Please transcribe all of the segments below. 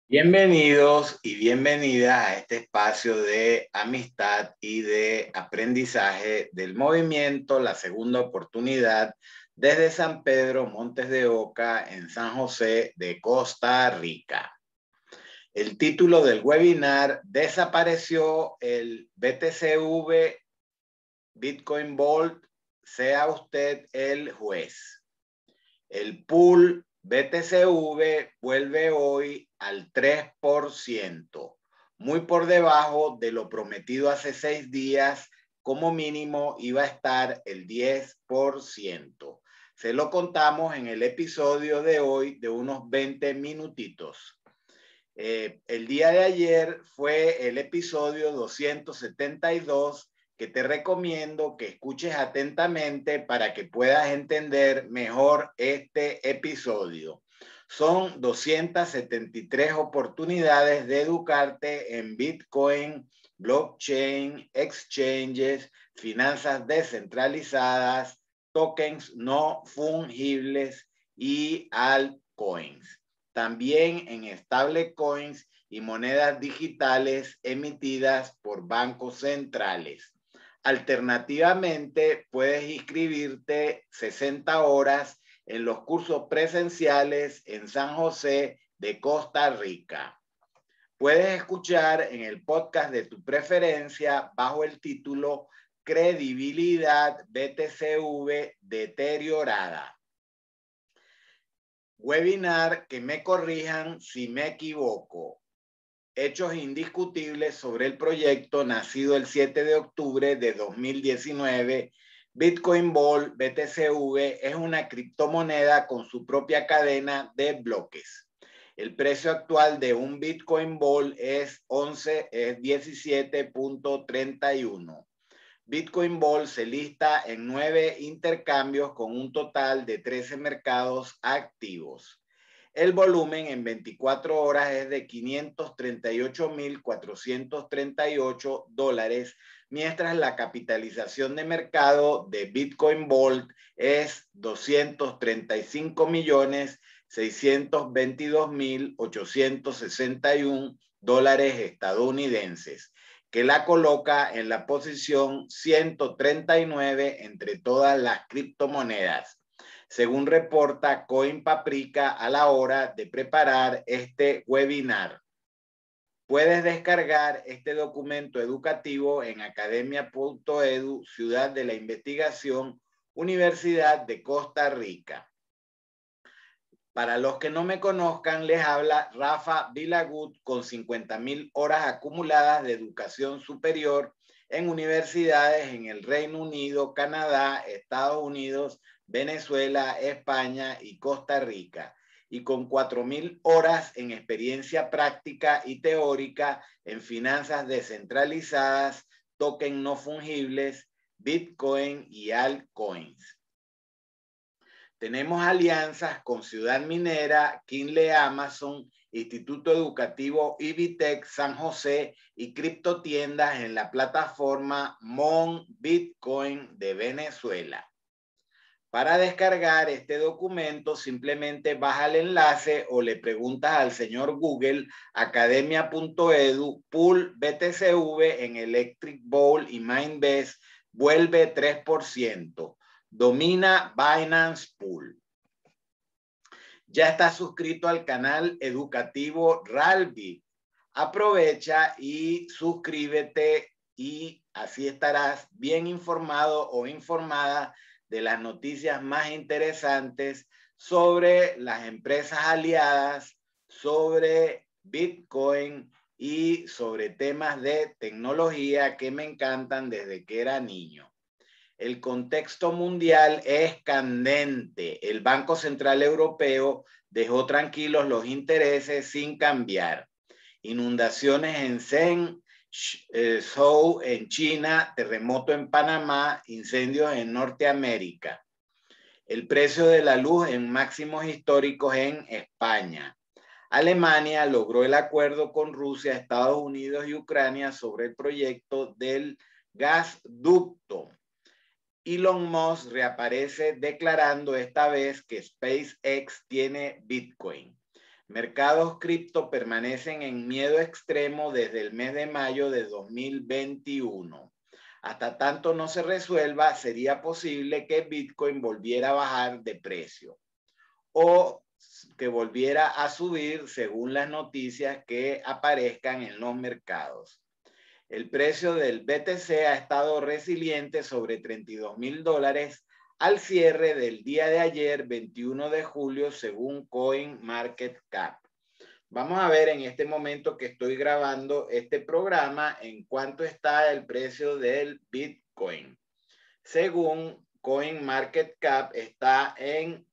Bienvenidos y bienvenidas a este espacio de amistad y de aprendizaje del movimiento La Segunda Oportunidad desde San Pedro, Montes de Oca, en San José de Costa Rica. El título del webinar: ¿desapareció el BTCV Bitcoin Vault? Sea usted el juez. El pool BTCV vuelve hoy al 3%, muy por debajo de lo prometido hace 6 días. Como mínimo iba a estar el 10%. Se lo contamos en el episodio de hoy de unos 20 minutitos. El día de ayer fue el episodio 272, que te recomiendo que escuches atentamente para que puedas entender mejor este episodio. Son 273 oportunidades de educarte en Bitcoin, blockchain, exchanges, finanzas descentralizadas, tokens no fungibles y altcoins. También en stablecoins y monedas digitales emitidas por bancos centrales. Alternativamente, puedes inscribirte 60 horas en los cursos presenciales en San José de Costa Rica. Puedes escuchar en el podcast de tu preferencia bajo el título Credibilidad BTCV deteriorada. Webinar que me corrijan si me equivoco. Hechos indiscutibles sobre el proyecto nacido el 7 de octubre de 2019. Bitcoin Vault BTCV es una criptomoneda con su propia cadena de bloques. El precio actual de un Bitcoin Vault es 17.31. Bitcoin Vault se lista en 9 intercambios con un total de 13 mercados activos. El volumen en 24 horas es de $538,438, mientras la capitalización de mercado de Bitcoin Vault es $235,622,861 estadounidenses, que la coloca en la posición 139 entre todas las criptomonedas, según reporta CoinPaprika a la hora de preparar este webinar. Puedes descargar este documento educativo en academia.edu, Ciudad de la Investigación, Universidad de Costa Rica. Para los que no me conozcan, les habla Rafa Vilagut, con 50,000 horas acumuladas de educación superior en universidades en el Reino Unido, Canadá, Estados Unidos, Venezuela, España y Costa Rica, y con 4,000 horas en experiencia práctica y teórica en finanzas descentralizadas, tokens no fungibles, Bitcoin y altcoins. Tenemos alianzas con Ciudad Minera, Kinley Amazon, Instituto Educativo Ibitec San José y criptotiendas en la plataforma Mon Bitcoin de Venezuela. Para descargar este documento, simplemente baja el enlace o le preguntas al señor Google academia.edu pool BTCV en Electric Bowl y Mindbase vuelve 3%. Domina Binance Pool. Ya está suscrito al canal educativo Ralbit. Aprovecha y suscríbete, y así estarás bien informado o informada de las noticias más interesantes sobre las empresas aliadas, sobre Bitcoin y sobre temas de tecnología que me encantan desde que era niño. El contexto mundial es candente. El Banco Central Europeo dejó tranquilos los intereses sin cambiar. Inundaciones en Zhengzhou en China, terremoto en Panamá, incendios en Norteamérica. El precio de la luz en máximos históricos en España. Alemania logró el acuerdo con Rusia, Estados Unidos y Ucrania sobre el proyecto del gasducto. Elon Musk reaparece declarando esta vez que SpaceX tiene Bitcoin. Mercados cripto permanecen en miedo extremo desde el mes de mayo de 2021. Hasta tanto no se resuelva, sería posible que Bitcoin volviera a bajar de precio o que volviera a subir según las noticias que aparezcan en los mercados. El precio del BTC ha estado resiliente sobre $32,000 al cierre del día de ayer, 21 de julio, según CoinMarketCap. Vamos a ver en este momento que estoy grabando este programa en cuánto está el precio del Bitcoin. Según CoinMarketCap está en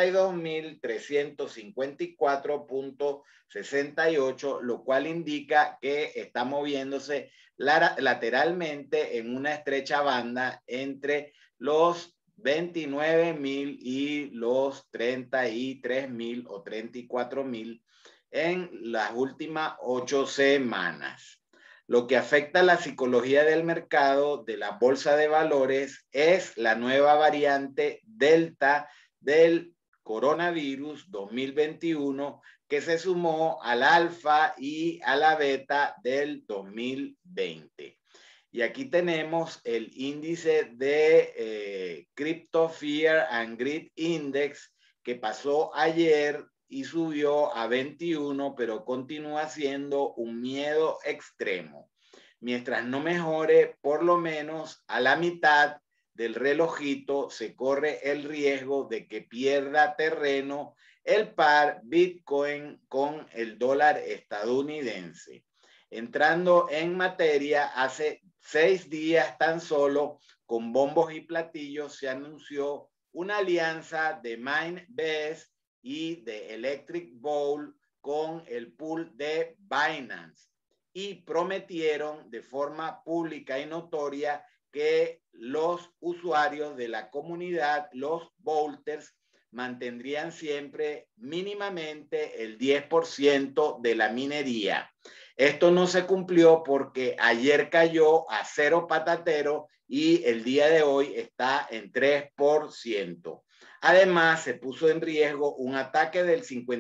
32,354.68, lo cual indica que está moviéndose lateralmente en una estrecha banda entre los 29,000 y los 33,000 o 34,000 en las últimas 8 semanas. Lo que afecta a la psicología del mercado de la bolsa de valores es la nueva variante Delta del coronavirus 2021 que se sumó al alfa y a la beta del 2020. Y aquí tenemos el índice de Crypto Fear and Greed Index que pasó ayer y subió a 21, pero continúa siendo un miedo extremo. Mientras no mejore por lo menos a la mitad del relojito, se corre el riesgo de que pierda terreno el par Bitcoin con el dólar estadounidense. Entrando en materia, hace 6 días tan solo, con bombos y platillos, se anunció una alianza de Mindbase y de Electric Bowl con el pool de Binance y prometieron de forma pública y notoria que los usuarios de la comunidad, los Bolters, mantendrían siempre mínimamente el 10% de la minería. Esto no se cumplió porque ayer cayó a 0 patatero y el día de hoy está en 3%. Además, se puso en riesgo un ataque del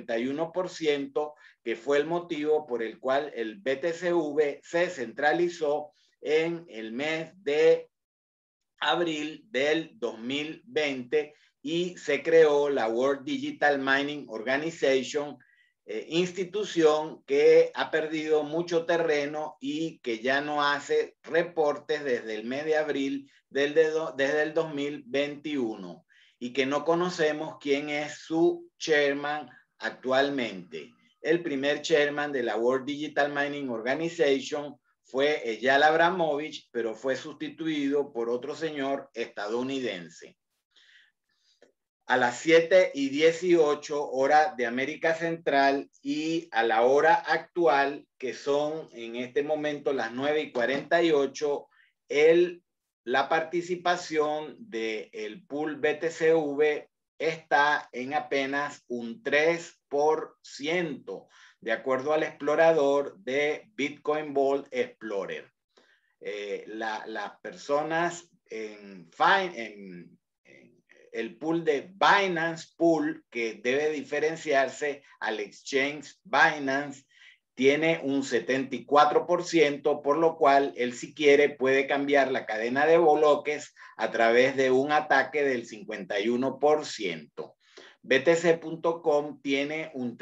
51%, que fue el motivo por el cual el BTCV se centralizó en el mes de abril del 2020 y se creó la World Digital Mining Organization, institución que ha perdido mucho terreno y que ya no hace reportes desde el mes de abril desde el 2021 y que no conocemos quién es su chairman actualmente. El primer chairman de la World Digital Mining Organization fue Eyal Abramovich, pero fue sustituido por otro señor estadounidense. A las 7:18 hora de América Central y a la hora actual, que son en este momento las 9:48, la participación del pool BTCV está en apenas un 3%, de acuerdo al explorador de Bitcoin Vault Explorer. Las personas en el pool de Binance Pool, que debe diferenciarse al exchange Binance, tiene un 74%, por lo cual él, si quiere, puede cambiar la cadena de bloques a través de un ataque del 51%. BTC.com tiene un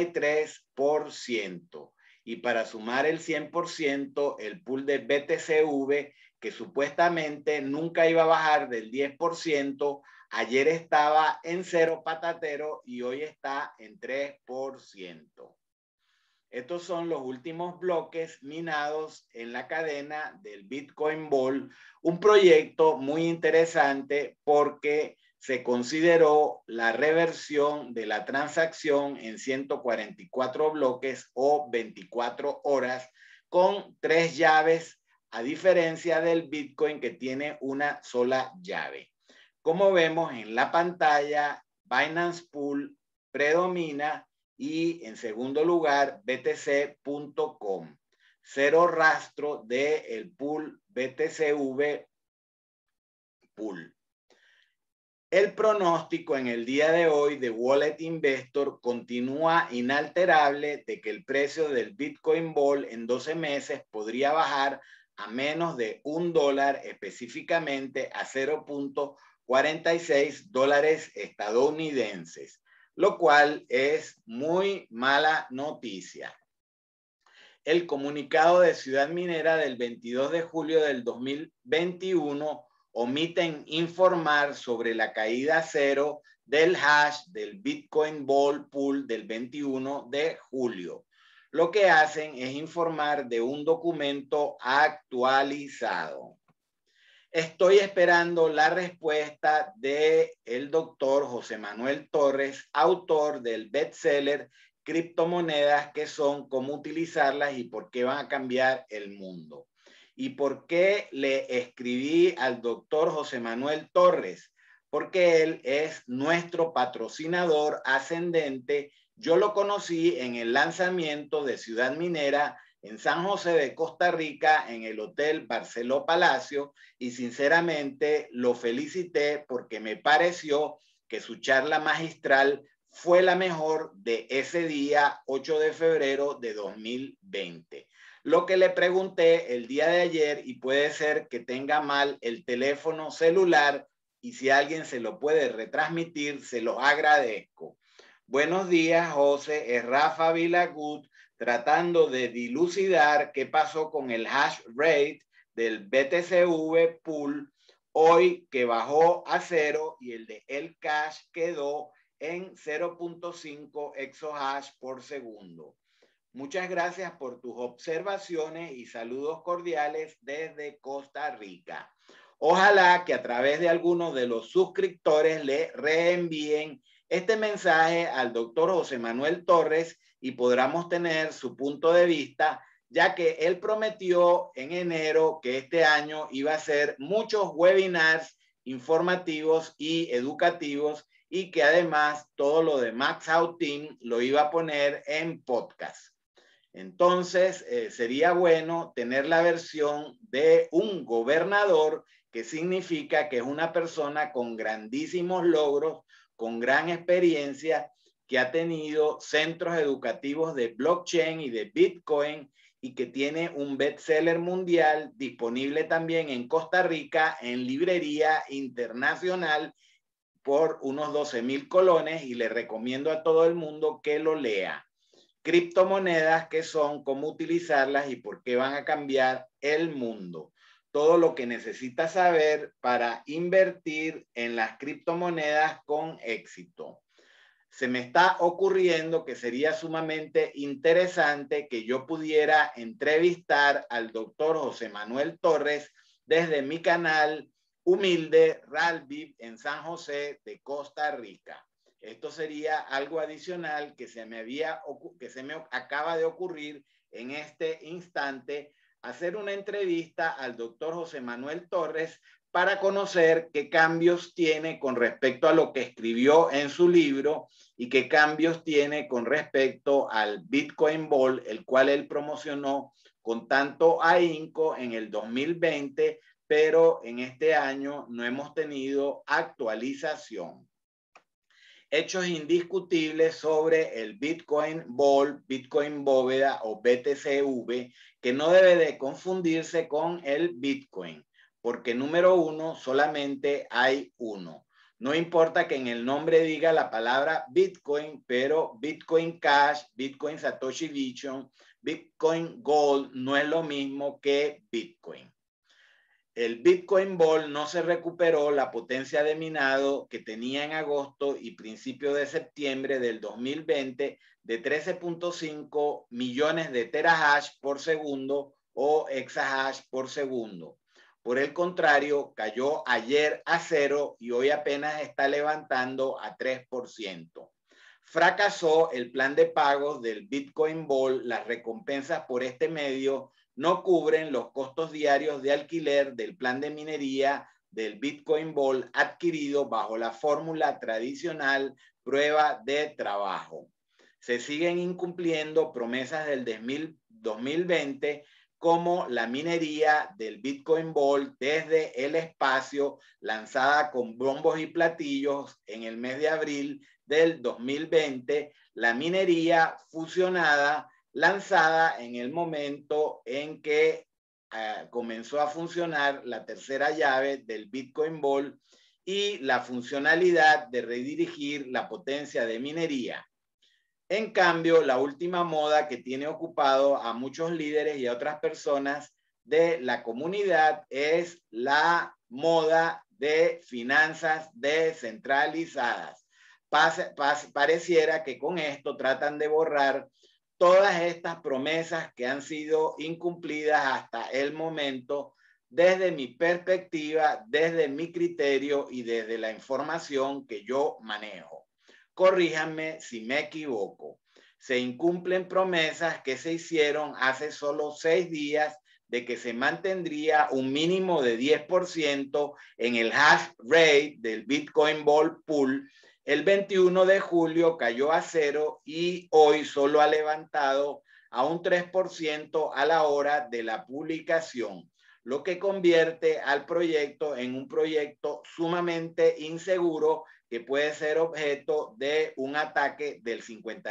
33%. Y para sumar el 100%, el pool de BTCV, que supuestamente nunca iba a bajar del 10%, ayer estaba en 0 patatero y hoy está en 3%. Estos son los últimos bloques minados en la cadena del Bitcoin Vault, un proyecto muy interesante porque se consideró la reversión de la transacción en 144 bloques o 24 horas con 3 llaves, a diferencia del Bitcoin que tiene una sola llave. Como vemos en la pantalla, Binance Pool predomina y en segundo lugar BTC.com. Cero rastro del pool BTCV Pool. El pronóstico en el día de hoy de Wallet Investor continúa inalterable de que el precio del Bitcoin Ball en 12 meses podría bajar a menos de $1, específicamente a 0.46 dólares estadounidenses, lo cual es muy mala noticia. El comunicado de Ciudad Minera del 22 de julio del 2021 omiten informar sobre la caída a cero del hash del Bitcoin Ball Pool del 21 de julio. Lo que hacen es informar de un documento actualizado. Estoy esperando la respuesta del doctor José Manuel Torres, autor del bestseller Criptomonedas, que son, cómo utilizarlas y por qué van a cambiar el mundo. ¿Y por qué le escribí al doctor José Manuel Torres? Porque él es nuestro patrocinador ascendente. Yo lo conocí en el lanzamiento de Ciudad Minera en San José de Costa Rica, en el Hotel Barceló Palacio, y sinceramente lo felicité porque me pareció que su charla magistral fue la mejor de ese día, 8 de febrero de 2020. Lo que le pregunté el día de ayer, y puede ser que tenga mal el teléfono celular, y si alguien se lo puede retransmitir, se lo agradezco. Buenos días, José. Es Rafa Vilagut, tratando de dilucidar qué pasó con el hash rate del BTCV Pool hoy, que bajó a 0, y el de el cash quedó en 0.5 exohash por segundo. Muchas gracias por tus observaciones y saludos cordiales desde Costa Rica. Ojalá que a través de algunos de los suscriptores le reenvíen este mensaje al doctor José Manuel Torres y podamos tener su punto de vista, ya que él prometió en enero que este año iba a hacer muchos webinars informativos y educativos, y que además todo lo de Max Out Team lo iba a poner en podcast. Entonces, sería bueno tener la versión de un gobernador, que significa que es una persona con grandísimos logros, con gran experiencia, que ha tenido centros educativos de blockchain y de Bitcoin, y que tiene un bestseller mundial disponible también en Costa Rica en librería internacional por unos 12,000 colones, y le recomiendo a todo el mundo que lo lea. Criptomonedas, que son, cómo utilizarlas y por qué van a cambiar el mundo. Todo lo que necesitas saber para invertir en las criptomonedas con éxito. Se me está ocurriendo que sería sumamente interesante que yo pudiera entrevistar al doctor José Manuel Torres desde mi canal humilde Ralbib en San José de Costa Rica. Esto sería algo adicional que se me acaba de ocurrir en este instante, hacer una entrevista al doctor José Manuel Torres para conocer qué cambios tiene con respecto a lo que escribió en su libro, y qué cambios tiene con respecto al Bitcoin Ball, el cual él promocionó con tanto ahínco en el 2020, pero en este año no hemos tenido actualización. Hechos indiscutibles sobre el Bitcoin Ball, Bitcoin Bóveda o BTCV, que no debe de confundirse con el Bitcoin, porque número uno, solamente hay uno. No importa que en el nombre diga la palabra Bitcoin, pero Bitcoin Cash, Bitcoin Satoshi Vision, Bitcoin Gold no es lo mismo que Bitcoin. El Bitcoin Ball no se recuperó la potencia de minado que tenía en agosto y principio de septiembre del 2020 de 13.5 millones de terahash por segundo o exahash por segundo. Por el contrario, cayó ayer a 0 y hoy apenas está levantando a 3%. Fracasó el plan de pagos del Bitcoin Ball. Las recompensas por este medio no cubren los costos diarios de alquiler del plan de minería del Bitcoin Ball adquirido bajo la fórmula tradicional prueba de trabajo. Se siguen incumpliendo promesas del 2020, como la minería del Bitcoin Ball desde el espacio, lanzada con bombos y platillos en el mes de abril del 2020, la minería fusionada, lanzada en el momento en que comenzó a funcionar la tercera llave del Bitcoin Ball y la funcionalidad de redirigir la potencia de minería. En cambio, la última moda que tiene ocupado a muchos líderes y a otras personas de la comunidad es la moda de finanzas descentralizadas. Pareciera que con esto tratan de borrar todas estas promesas que han sido incumplidas hasta el momento, desde mi perspectiva, desde mi criterio y desde la información que yo manejo. Corríjanme si me equivoco. Se incumplen promesas que se hicieron hace solo 6 días de que se mantendría un mínimo de 10% en el hash rate del Bitcoin Ball Pool. El 21 de julio cayó a 0 y hoy solo ha levantado a un 3% a la hora de la publicación, lo que convierte al proyecto en un proyecto sumamente inseguro que puede ser objeto de un ataque del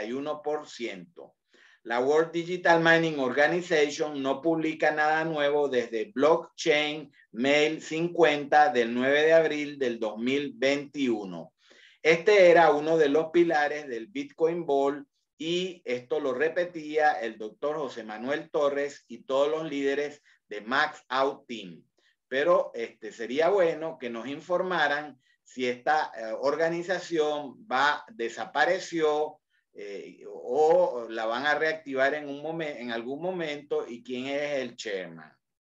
51%. La World Digital Mining Organization no publica nada nuevo desde Blockchain Mail 50 del 9 de abril del 2021. Este era uno de los pilares del Bitcoin Ball y esto lo repetía el doctor José Manuel Torres y todos los líderes de Max Out Team. Pero sería bueno que nos informaran si esta organización desapareció o la van a reactivar en algún momento y quién es el chairman.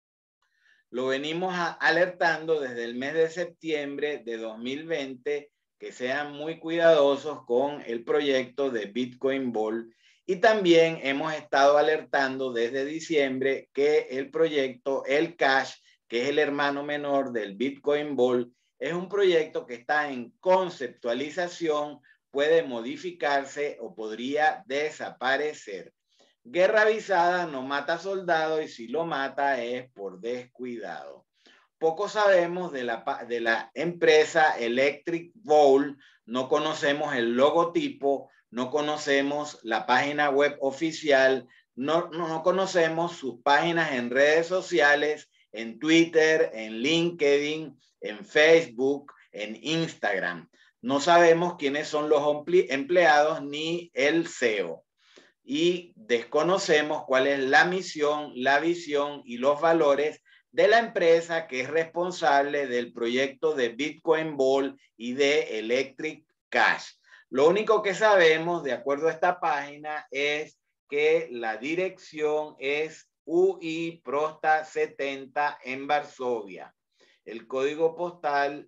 Lo venimos alertando desde el mes de septiembre de 2020 que sean muy cuidadosos con el proyecto de Bitcoin Ball y también hemos estado alertando desde diciembre que el proyecto El Cash, que es el hermano menor del Bitcoin Ball, es un proyecto que está en conceptualización, puede modificarse o podría desaparecer. Guerra avisada no mata soldado y si lo mata es por descuidado. Poco sabemos de la empresa Electric Bowl, no conocemos el logotipo, no conocemos la página web oficial, no conocemos sus páginas en redes sociales, en Twitter, en LinkedIn, en Facebook, en Instagram. No sabemos quiénes son los empleados ni el CEO. Y desconocemos cuál es la misión, la visión y los valores de la empresa que es responsable del proyecto de Bitcoin Ball y de Electric Cash. Lo único que sabemos, de acuerdo a esta página, es que la dirección es UI Prosta 70 en Varsovia. El código postal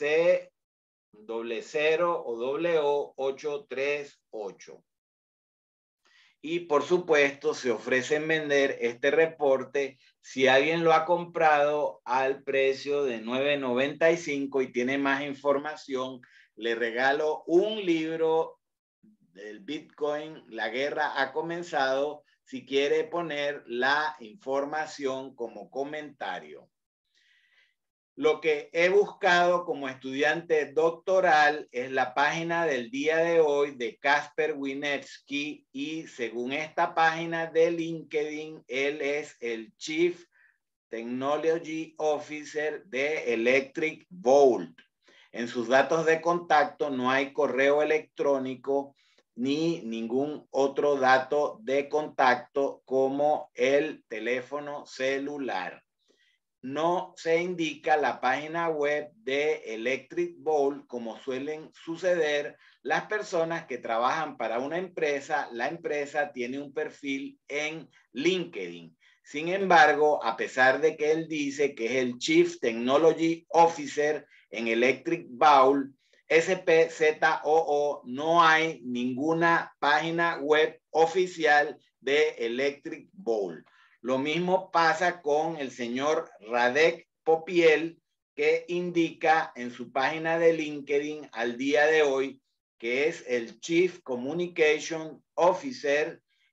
C00 o W838. Y por supuesto se ofrecen vender este reporte si alguien lo ha comprado al precio de $9.95 y tiene más información, le regalo un libro del Bitcoin, La Guerra ha Comenzado, si quiere poner la información como comentario. Lo que he buscado como estudiante doctoral es la página del día de hoy de Casper Winetsky y según esta página de LinkedIn, él es el Chief Technology Officer de Electric Bolt. En sus datos de contacto no hay correo electrónico ni ningún otro dato de contacto como el teléfono celular. No se indica la página web de Electric Bowl como suelen suceder las personas que trabajan para una empresa. La empresa tiene un perfil en LinkedIn. Sin embargo, a pesar de que él dice que es el Chief Technology Officer en Electric Bowl, SPZOO, no hay ninguna página web oficial de Electric Bowl. Lo mismo pasa con el señor Radek Popiel, que indica en su página de LinkedIn al día de hoy que es el Chief Communication Officer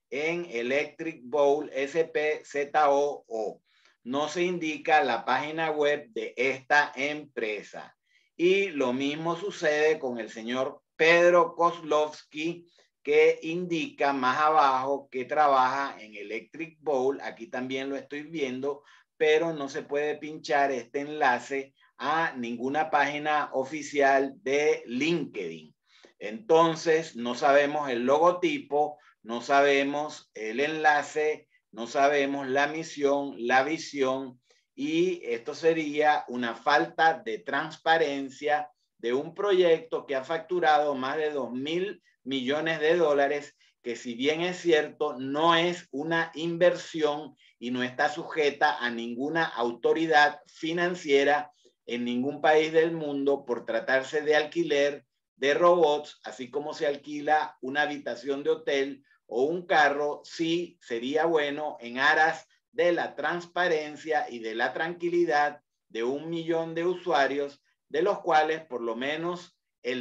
en Electric Bowl SPZOO. No se indica la página web de esta empresa. Y lo mismo sucede con el señor Pedro Kozlowski, que indica más abajo que trabaja en Electric Bowl. Aquí también lo estoy viendo, pero no se puede pinchar este enlace a ninguna página oficial de LinkedIn. Entonces, no sabemos el logotipo, no sabemos el enlace, no sabemos la misión, la visión, y esto sería una falta de transparencia de un proyecto que ha facturado más de 2.000 millones de dólares, que si bien es cierto, no es una inversión y no está sujeta a ninguna autoridad financiera en ningún país del mundo por tratarse de alquiler de robots, así como se alquila una habitación de hotel o un carro. Sí sería bueno, en aras de la transparencia y de la tranquilidad de 1 millón de usuarios, de los cuales por lo menos el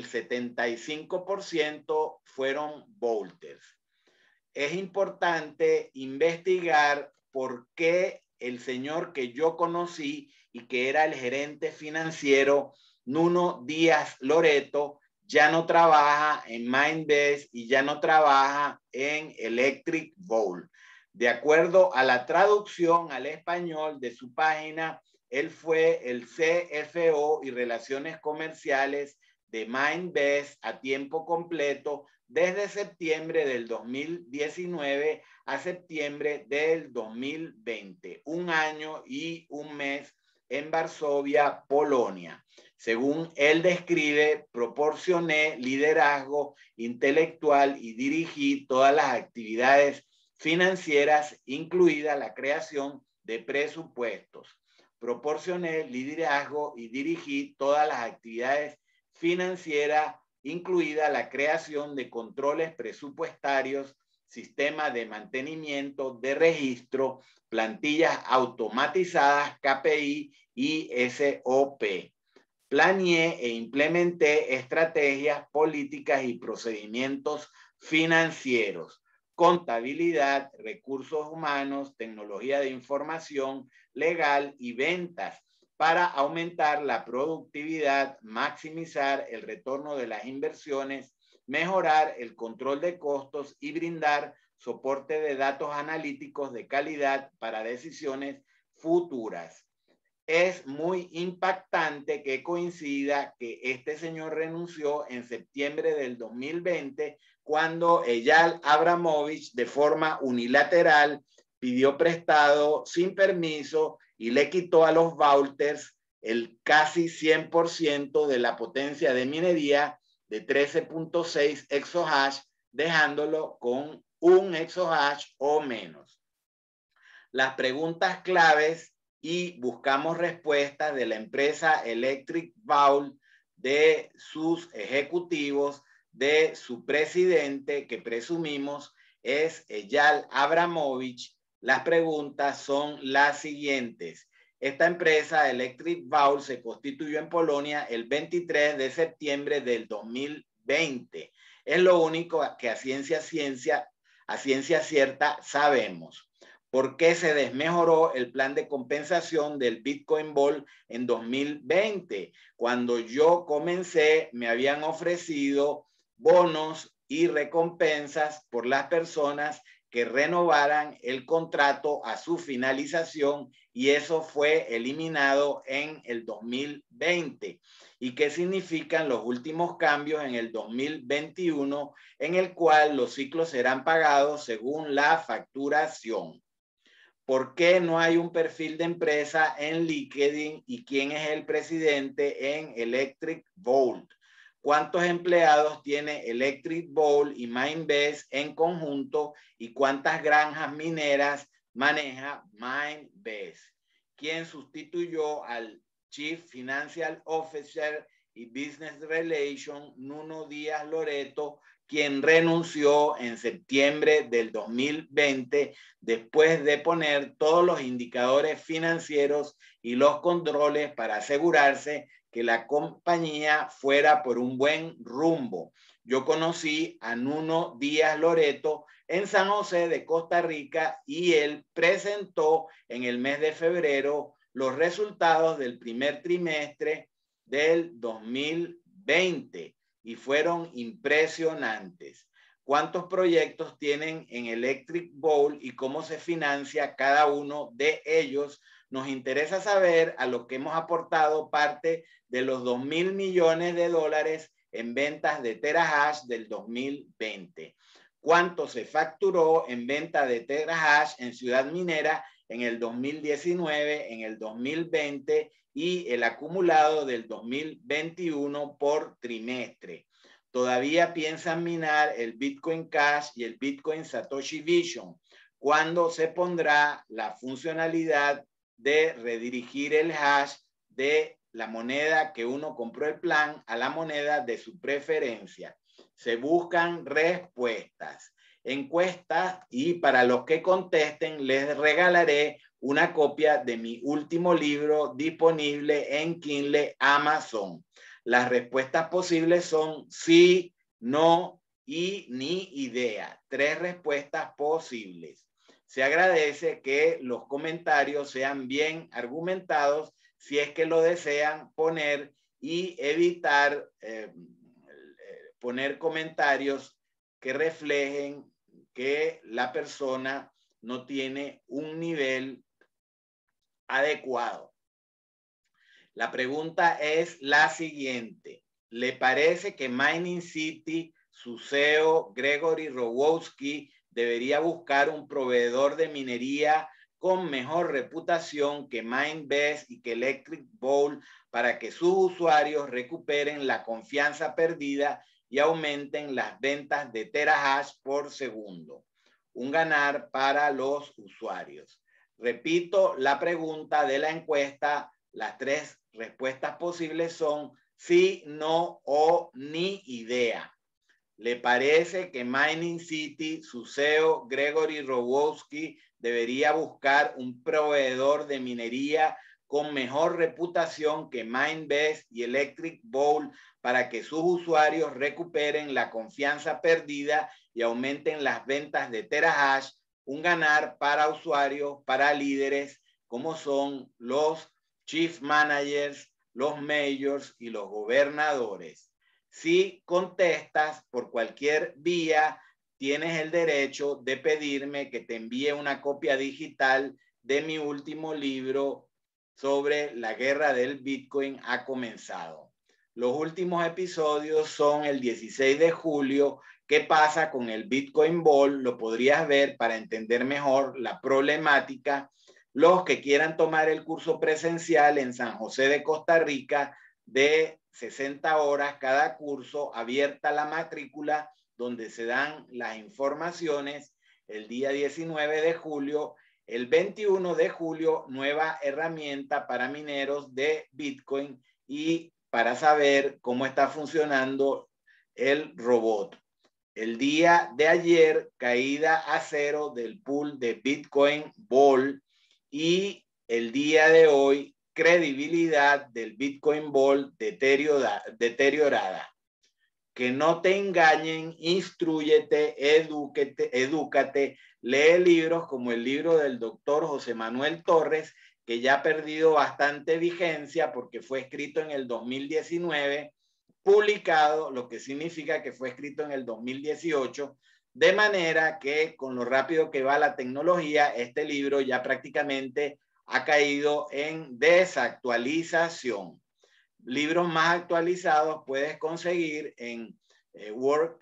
75% fueron Bolters. Es importante investigar por qué el señor que yo conocí y que era el gerente financiero, Nuno Díaz Loreto, ya no trabaja en Mindbase y ya no trabaja en Electric Bowl. De acuerdo a la traducción al español de su página, él fue el CFO y Relaciones Comerciales de Mindbase a tiempo completo desde septiembre del 2019 a septiembre del 2020, 1 año y 1 mes en Varsovia, Polonia. Según él describe, proporcioné liderazgo intelectual y dirigí todas las actividades financieras, incluida la creación de presupuestos. Proporcioné liderazgo y dirigí todas las actividades financieras, incluida la creación de controles presupuestarios, sistema de mantenimiento, de registro, plantillas automatizadas, KPI y SOP. Planeé e implementé estrategias, políticas y procedimientos financieros, contabilidad, recursos humanos, tecnología de información, legal y ventas para aumentar la productividad, maximizar el retorno de las inversiones, mejorar el control de costos y brindar soporte de datos analíticos de calidad para decisiones futuras. Es muy impactante que coincida que este señor renunció en septiembre del 2020, cuando Eyal Abramovich de forma unilateral pidió prestado sin permiso y le quitó a los Bolters el casi 100% de la potencia de minería de 13.6 exahash, dejándolo con 1 exahash o menos. Las preguntas claves y buscamos respuestas de la empresa Electric Bowl, de sus ejecutivos, de su presidente, que presumimos es Eyal Abramovich. Las preguntas son las siguientes. Esta empresa Electric Bowl se constituyó en Polonia el 23 de septiembre del 2020. Es lo único que a ciencia cierta sabemos. ¿Por qué se desmejoró el plan de compensación del Bitcoin Bowl en 2020? Cuando yo comencé, me habían ofrecido bonos y recompensas por las personas que renovaran el contrato a su finalización, y eso fue eliminado en el 2020. ¿Y qué significan los últimos cambios en el 2021, en el cual los ciclos serán pagados según la facturación? ¿Por qué no hay un perfil de empresa en LinkedIn y quién es el presidente en Electric Bowl? ¿Cuántos empleados tiene Electric Bowl y Mindbase en conjunto y cuántas granjas mineras maneja Mindbase? ¿Quién sustituyó al Chief Financial Officer y Business Relations, Nuno Díaz Loreto, quien renunció en septiembre del 2020 después de poner todos los indicadores financieros y los controles para asegurarse que la compañía fuera por un buen rumbo? yo conocí a Nuno Díaz Loreto en San José de Costa Rica y él presentó en el mes de febrero los resultados del primer trimestre del 2020 y fueron impresionantes. ¿Cuántos proyectos tienen en Electric Bowl y cómo se financia cada uno de ellos? Nos interesa saber a lo que hemos aportado parte de los 2.000 millones de dólares en ventas de terahash del 2020. ¿Cuánto se facturó en venta de terahash en Ciudad Minera en el 2019, en el 2020 y el acumulado del 2021 por trimestre? Todavía piensan minar el Bitcoin Cash y el Bitcoin Satoshi Vision. ¿Cuándo se pondrá la funcionalidad de redirigir el hash de la moneda que uno compró el plan a la moneda de su preferencia? Se buscan respuestas, encuestas, y para los que contesten les regalaré una copia de mi último libro disponible en Kindle Amazon. Las respuestas posibles son sí, no y ni idea. 3 respuestas posibles. Se agradece que los comentarios sean bien argumentados si es que lo desean poner y evitar poner comentarios que reflejen que la persona no tiene un nivel adecuado. La pregunta es la siguiente. ¿Le parece que Mining City, su CEO Gregory Rogowski, debería buscar un proveedor de minería con mejor reputación que Minebase y que Electric Bowl para que sus usuarios recuperen la confianza perdida y aumenten las ventas de terahash por segundo? Un ganar para los usuarios. Repito la pregunta de la encuesta. Las 3 respuestas posibles son sí, no o ni idea. ¿Le parece que Mining City, su CEO Gregory Rogowski, debería buscar un proveedor de minería con mejor reputación que Minebase y Electric Bowl para que sus usuarios recuperen la confianza perdida y aumenten las ventas de terahash? Un ganar para usuarios, para líderes como son los chief managers, los mayors y los gobernadores. Si contestas por cualquier vía, tienes el derecho de pedirme que te envíe una copia digital de mi último libro sobre la guerra del Bitcoin ha comenzado. Los últimos episodios son el 16 de julio. ¿Qué pasa con el Bitcoin Ball? Lo podrías ver para entender mejor la problemática. Los que quieran tomar el curso presencial en San José de Costa Rica de 60 horas cada curso, abierta la matrícula, donde se dan las informaciones el día 19 de julio. El 21 de julio, nueva herramienta para mineros de Bitcoin y para saber cómo está funcionando el robot. El día de ayer, caída a cero del pool de Bitcoin Ball, y el día de hoy, credibilidad del Bitcoin Ball deteriorada. Que no te engañen, instrúyete, edúcate, lee libros como el libro del doctor José Manuel Torres, que ya ha perdido bastante vigencia porque fue escrito en el 2019, publicado, lo que significa que fue escrito en el 2018, de manera que con lo rápido que va la tecnología, este libro ya prácticamente ha caído en desactualización. Libros más actualizados puedes conseguir en Word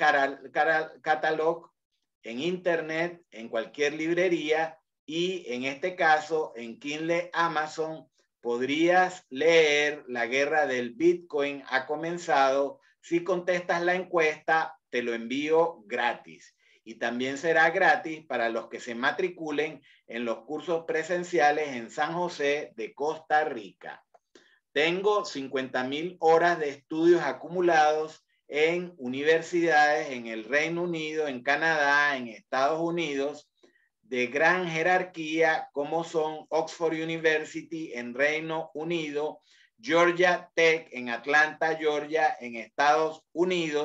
Catalog, en Internet, en cualquier librería, y en este caso en Kindle Amazon podrías leer La guerra del Bitcoin ha comenzado. Si contestas la encuesta, te lo envío gratis. Y también será gratis para los que se matriculen en los cursos presenciales en San José de Costa Rica. Tengo 50,000 horas de estudios acumulados en universidades en el Reino Unido, en Canadá, en Estados Unidos, de gran jerarquía, como son Oxford University en Reino Unido, Georgia Tech en Atlanta, Georgia, en Estados Unidos,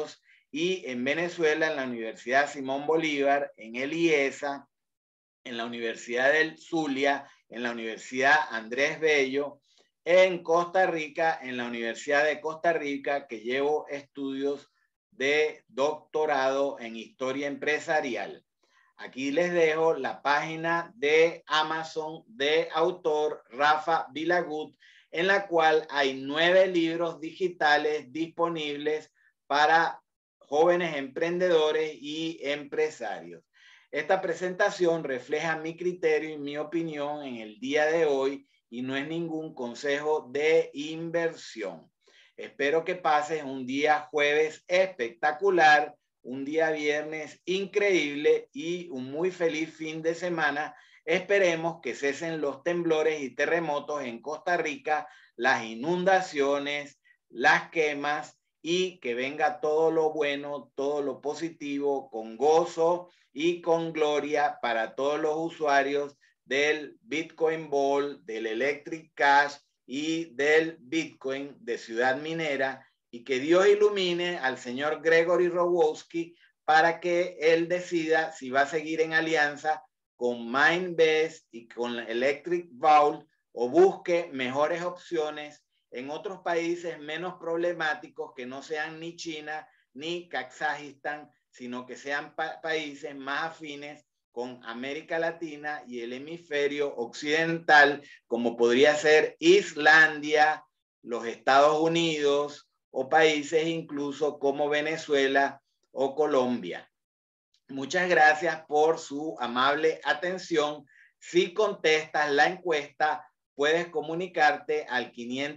y en Venezuela en la Universidad Simón Bolívar, en el IESA, en la Universidad del Zulia, en la Universidad Andrés Bello, en Costa Rica, en la Universidad de Costa Rica, que llevo estudios de doctorado en historia empresarial. Aquí les dejo la página de Amazon de autor Rafa Vilagut, en la cual hay 9 libros digitales disponibles para jóvenes emprendedores y empresarios. Esta presentación refleja mi criterio y mi opinión en el día de hoy y no es ningún consejo de inversión. Espero que pases un día jueves espectacular, un día viernes increíble y un muy feliz fin de semana. Esperemos que cesen los temblores y terremotos en Costa Rica, las inundaciones, las quemas y que venga todo lo bueno, todo lo positivo, con gozo y con gloria para todos los usuarios del Bitcoin Ball, del Electric Cash y del Bitcoin de Ciudad Minera, y que Dios ilumine al señor Gregory Rogowski para que él decida si va a seguir en alianza con Mindbase y con Electric Vault o busque mejores opciones en otros países menos problemáticos que no sean ni China ni Kazajistán, sino que sean países más afines con América Latina y el hemisferio occidental, como podría ser Islandia, los Estados Unidos o países incluso como Venezuela o Colombia. Muchas gracias por su amable atención. Si contestas la encuesta, puedes comunicarte al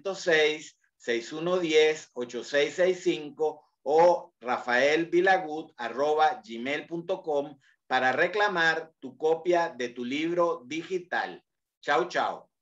506-6110-8665 o rafaelvilagut@gmail.com para reclamar tu copia de tu libro digital. Chao, chao.